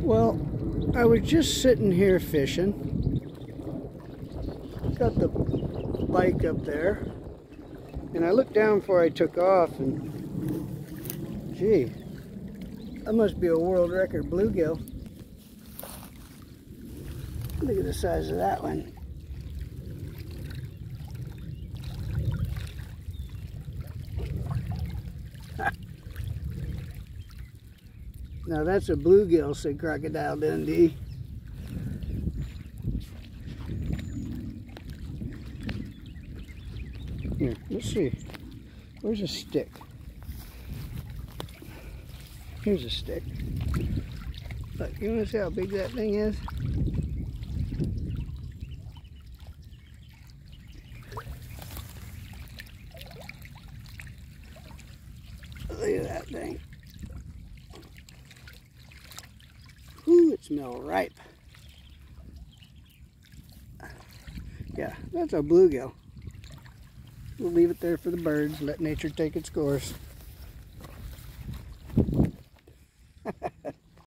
Well, I was just sitting here fishing. Got the bike up there. And I looked down before I took off and, gee, that must be a world record bluegill. Look at the size of that one. Now that's a bluegill, said Crocodile Dundee. Here, let's see. Where's a stick? Here's a stick. Look, you want to see how big that thing is? Look at that thing. Ooh, it smells ripe. Yeah, that's a bluegill. We'll leave it there for the birds, let nature take its course.